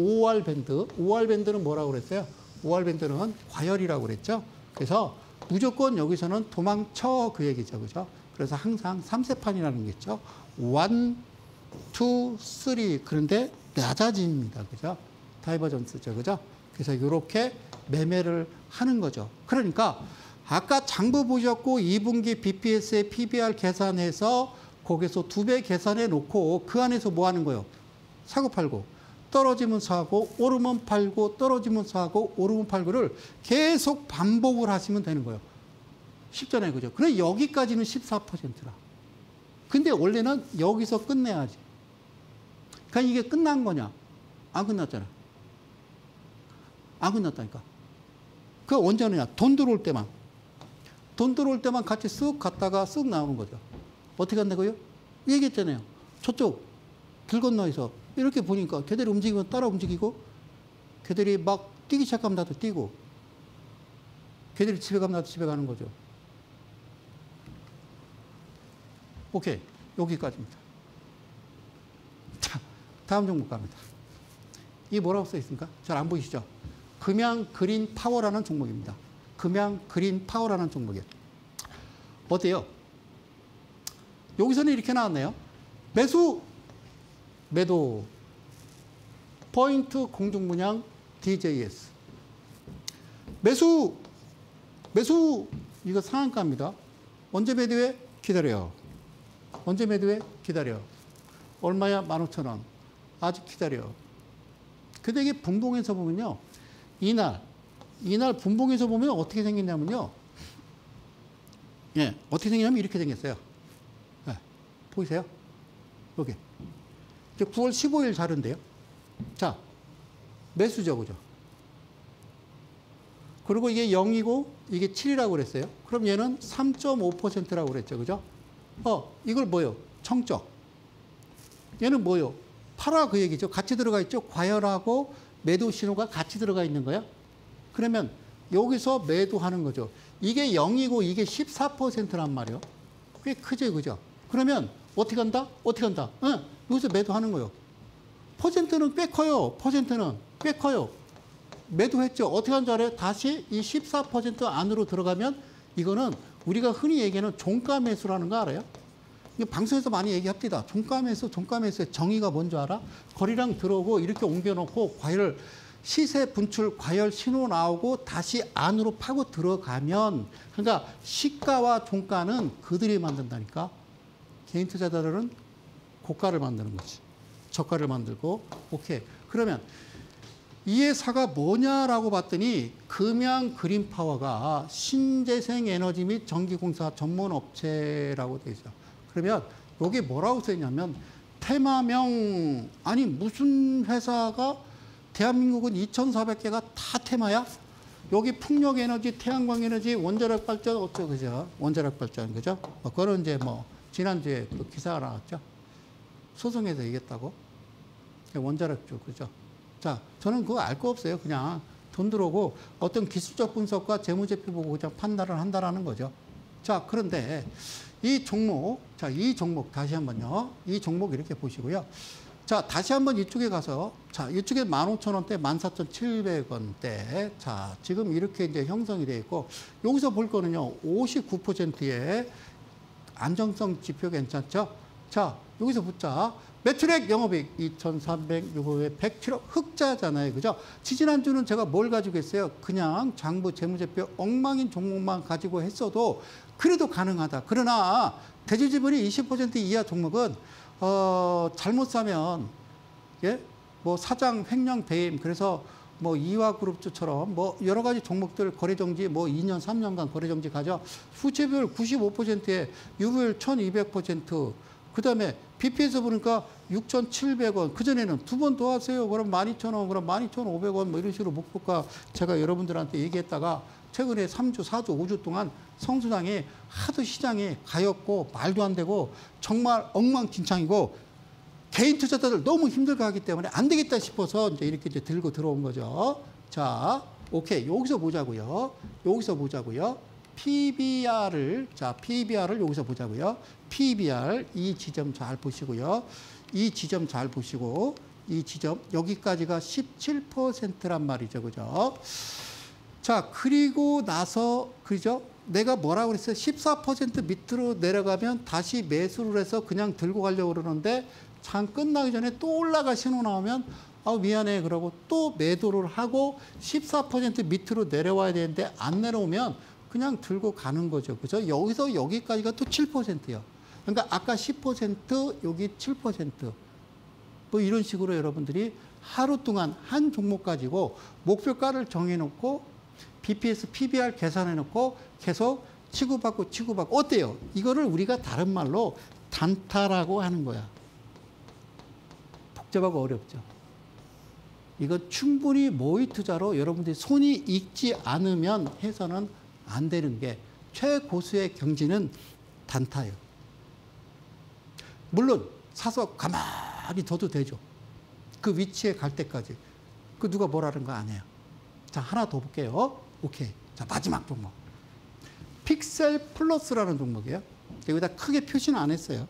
OR밴드는 뭐라고 그랬어요? OR밴드는 과열이라고 그랬죠. 그래서 무조건 여기서는 도망쳐 그 얘기죠. 그죠? 그래서 항상 3세판이라는 게 있죠. 1, 2, 3. 그런데 낮아집니다. 그죠? 다이버전스죠. 그죠? 그래서 이렇게 매매를 하는 거죠. 그러니까 아까 장부 보셨고 2분기 BPS의 PBR 계산해서 거기서 2배 계산해 놓고 그 안에서 뭐 하는 거예요? 사고 팔고 떨어지면 사고 오르면 팔고 떨어지면 사고 오르면 팔고를 계속 반복을 하시면 되는 거예요. 쉽잖아요. 그죠? 그래 여기까지는 14%라. 근데 원래는 여기서 끝내야지. 그러니까 이게 끝난 거냐? 안 끝났잖아. 안 끝났다니까. 그거 언제 하느냐? 돈 들어올 때만. 돈 들어올 때만 같이 쓱 갔다가 쓱 나오는 거죠. 어떻게 한다고요? 얘기했잖아요. 저쪽 길 건너에서 이렇게 보니까 걔들이 움직이면 따라 움직이고 걔들이 막 뛰기 시작하면 나도 뛰고 걔들이 집에 가면 나도 집에 가는 거죠. 오케이. 여기까지입니다. 자, 다음 종목 갑니다. 이게 뭐라고 써 있습니까? 잘 안 보이시죠? 금양 그린 파워라는 종목입니다. 금양 그린 파워라는 종목이에요. 어때요? 여기서는 이렇게 나왔네요. 매수, 매도, 포인트 공중분양 DJS. 매수, 이거 상한가입니다. 언제 매도해? 기다려. 언제 매도해? 기다려. 얼마야? 15,000원. 아직 기다려. 근데 이게 분봉에서 보면요. 이날 분봉에서 보면 어떻게 생겼냐면요. 예, 어떻게 생겼냐면 이렇게 생겼어요. 예, 보이세요? 여기. 이제 9월 15일 자료인데요. 자, 매수죠, 그죠? 그리고 이게 0이고 이게 7이라고 그랬어요. 그럼 얘는 3.5%라고 그랬죠, 그죠? 이걸 뭐요? 청적. 얘는 뭐요? 팔아 그 얘기죠. 같이 들어가 있죠. 과열하고 매도 신호가 같이 들어가 있는 거야. 그러면 여기서 매도하는 거죠. 이게 0이고 이게 14%란 말이에요. 꽤 크죠, 그죠? 그러면 어떻게 한다? 어떻게 한다? 여기서 매도하는 거예요. 퍼센트는 꽤 커요. 퍼센트는 꽤 커요. 매도했죠. 어떻게 한 줄 알아요? 다시 이 14% 안으로 들어가면 이거는 우리가 흔히 얘기하는 종가 매수라는 거 알아요? 방송에서 많이 얘기합니다. 종가 매수의 정의가 뭔지 알아? 거리랑 들어오고 이렇게 옮겨놓고 과열 시세 분출 과열 신호 나오고 다시 안으로 파고 들어가면 그러니까 시가와 종가는 그들이 만든다니까. 개인 투자자들은 고가를 만드는 거지. 저가를 만들고 오케이. 그러면 이 회사가 뭐냐라고 봤더니 금양 그린파워가 신재생 에너지 및 전기공사 전문 업체라고 되어 있어요. 그러면 여기 뭐라고 써 있냐면 테마명 아니 무슨 회사가 대한민국은 2,400개가 다 테마야? 여기 풍력에너지, 태양광에너지, 원자력 발전 어쩌고 그죠? 원자력 발전 그죠? 그거는 이제 뭐 지난주에 그 기사가 나왔죠. 소송에서 얘기했다고. 원자력 쪽 그죠? 자, 저는 그거 알 거 없어요. 그냥 돈 들어오고 어떤 기술적 분석과 재무제표 보고 그냥 판단을 한다라는 거죠. 자, 그런데 이 종목, 이 종목 다시 한번요. 이 종목 이렇게 보시고요. 자, 다시 한번 이쪽에 가서, 자, 이쪽에 15,000원대, 14,700원대. 자, 지금 이렇게 이제 형성이 되어 있고, 여기서 볼 거는요, 59%의 안정성 지표 괜찮죠? 자, 여기서 붙자. 매출액 영업이익 2,300, 107억 흑자잖아요. 그죠? 지지난주는 제가 뭘 가지고 했어요? 그냥 장부 재무제표 엉망인 종목만 가지고 했어도 그래도 가능하다. 그러나 대주지분이 20% 이하 종목은 잘못 사면 예? 뭐 사장 횡령 배임 그래서 뭐 이화그룹주처럼 뭐 여러 가지 종목들 거래정지 뭐 2년 3년간 거래정지 가져 후체비율 95%에 유보율 1200% 그다음에 BP에서 보니까 6,700원 그전에는 두 번 더 하세요. 그럼 12,000원 그럼 12,500원 뭐 이런 식으로 목표가 제가 여러분들한테 얘기했다가 최근에 3주, 4주, 5주 동안 성수당이 하도 시장이 가엾고 말도 안 되고 정말 엉망진창이고 개인 투자자들 너무 힘들게 하기 때문에 안 되겠다 싶어서 이제 이렇게 이제 들고 들어온 거죠. 자, 오케이. 여기서 보자고요. 여기서 보자고요. PBR을 여기서 보자고요. PBR 이 지점 잘 보시고요. 이 지점 잘 보시고 이 지점 여기까지가 17%란 말이죠. 그죠? 자, 그리고 나서 그죠? 내가 뭐라고 그랬어요? 14% 밑으로 내려가면 다시 매수를 해서 그냥 들고 가려고 그러는데 장 끝나기 전에 또 올라가 신호 나오면 미안해 그러고 또 매도를 하고 14% 밑으로 내려와야 되는데 안 내려오면 그냥 들고 가는 거죠. 그죠? 여기서 여기까지가 또 7%예요. 그러니까 아까 10%, 여기 7%. 뭐 이런 식으로 여러분들이 하루 동안 한 종목 가지고 목표가를 정해놓고 BPS, PBR 계산해놓고 계속 치고받고 어때요? 이거를 우리가 다른 말로 단타라고 하는 거야. 복잡하고 어렵죠. 이거 충분히 모의 투자로 여러분들이 손이 익지 않으면 해서는 안 되는 게 최고수의 경지는 단타예요. 물론 사서 가만히 둬도 되죠. 그 위치에 갈 때까지. 그 누가 뭐라는 거 아니에요. 자, 하나 더 볼게요. 오케이. 자, 마지막 종목. 픽셀 플러스라는 종목이에요. 여기다 크게 표시는 안 했어요.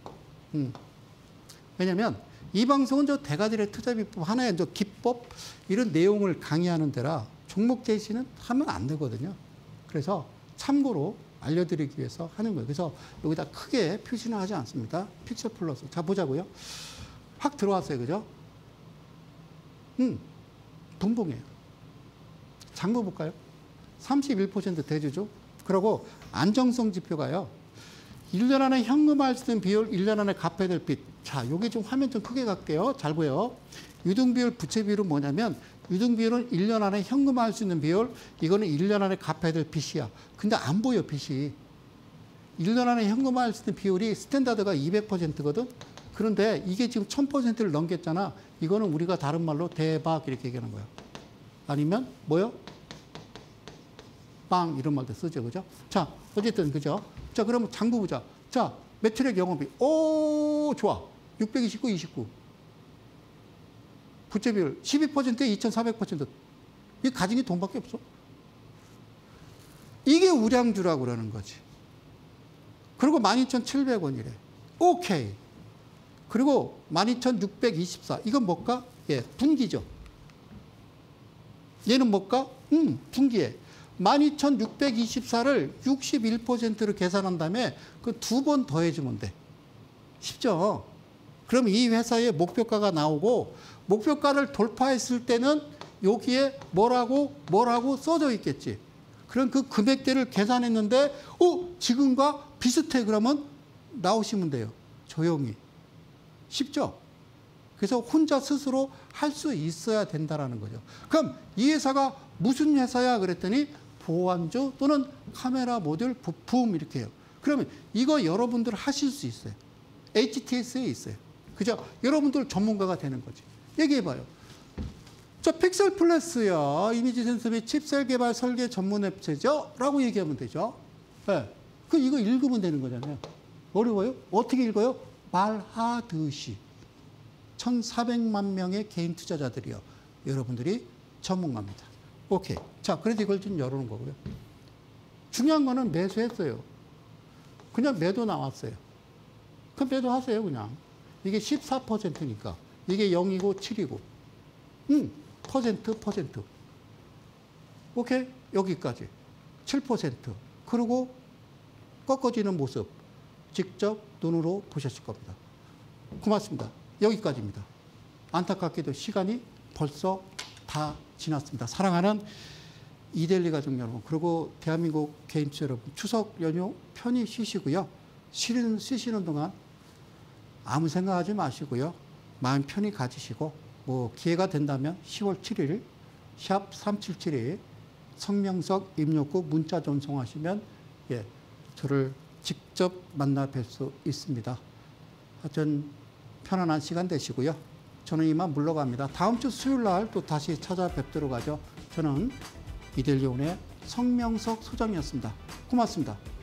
왜냐면 이 방송은 저 대가들의 투자 비법 하나의 저 기법 이런 내용을 강의하는 데라 종목 제시는 하면 안 되거든요. 그래서 참고로 알려드리기 위해서 하는 거예요. 그래서 여기다 크게 표시는 하지 않습니다. 픽셀 플러스. 자, 보자고요. 확 들어왔어요. 그죠? 동봉이에요. 장부 볼까요? 31% 대주죠. 그리고 안정성 지표가요. 1년 안에 현금화할 수 있는 비율, 1년 안에 갚아야 될 빚. 자, 여기 좀 화면 좀 크게 갈게요. 잘 보여요. 유동비율, 부채비율은 뭐냐면 유동비율은 1년 안에 현금화할 수 있는 비율, 이거는 1년 안에 갚아야 될 빚이야. 근데 안 보여, 빚이. 1년 안에 현금화할 수 있는 비율이 스탠다드가 200%거든. 그런데 이게 지금 1000%를 넘겼잖아. 이거는 우리가 다른 말로 대박 이렇게 얘기하는 거야. 아니면 뭐요? 빵 이런 말도 쓰죠. 그죠? 자, 어쨌든 그죠? 자, 그러면 장부 보자. 자, 매출액 영업이 오, 좋아. 629, 29. 부채비율 12%에 2,400%. 이 가진 게 돈밖에 없어. 이게 우량주라고 그러는 거지. 그리고 12,700원이래. 오케이. 그리고 12,624. 이건 뭘까? 예, 분기죠. 얘는 뭘까? 분기에. 12,624를 61%로 계산한 다음에 그 두 번 더해주면 돼. 쉽죠? 그럼 이 회사의 목표가가 나오고 목표가를 돌파했을 때는 여기에 뭐라고 써져 있겠지. 그럼 그 금액대를 계산했는데 지금과 비슷해. 그러면 나오시면 돼요. 조용히. 쉽죠? 그래서 혼자 스스로 할 수 있어야 된다는 거죠. 그럼 이 회사가 무슨 회사야? 그랬더니 보안주 또는 카메라 모듈 부품 이렇게 해요. 그러면 이거 여러분들 하실 수 있어요. HTS에 있어요. 그죠? 여러분들 전문가가 되는 거지. 얘기해봐요. 저 픽셀 플러스요. 이미지 센서 및 칩셀 개발 설계 전문 업체죠? 라고 얘기하면 되죠. 네. 그 이거 읽으면 되는 거잖아요. 어려워요? 어떻게 읽어요? 말하듯이. 1,400만 명의 개인 투자자들이요. 여러분들이 전문가입니다. 오케이. 자, 그래서 이걸 좀 열어놓은 거고요. 중요한 거는 매수했어요. 그냥 매도 나왔어요. 그럼 매도하세요, 그냥. 이게 14%니까. 이게 0이고 7이고. 퍼센트. 오케이? 여기까지. 7%. 그리고 꺾어지는 모습. 직접 눈으로 보셨을 겁니다. 고맙습니다. 여기까지입니다. 안타깝게도 시간이 벌써 다 지났습니다. 사랑하는 이데일리 가족 여러분, 그리고 대한민국 개인 투자 여러분, 추석 연휴 편히 쉬시고요. 쉬시는 동안 아무 생각하지 마시고요. 마음 편히 가지시고, 뭐 기회가 된다면 10월 7일 샵 3772 성명석 입력구 문자 전송하시면 저를 직접 만나 뵐 수 있습니다. 하여튼 편안한 시간 되시고요. 저는 이만 물러갑니다. 다음 주 수요일 날 또 다시 찾아뵙도록 하죠. 저는 이데일리온의 성명석 소장이었습니다. 고맙습니다.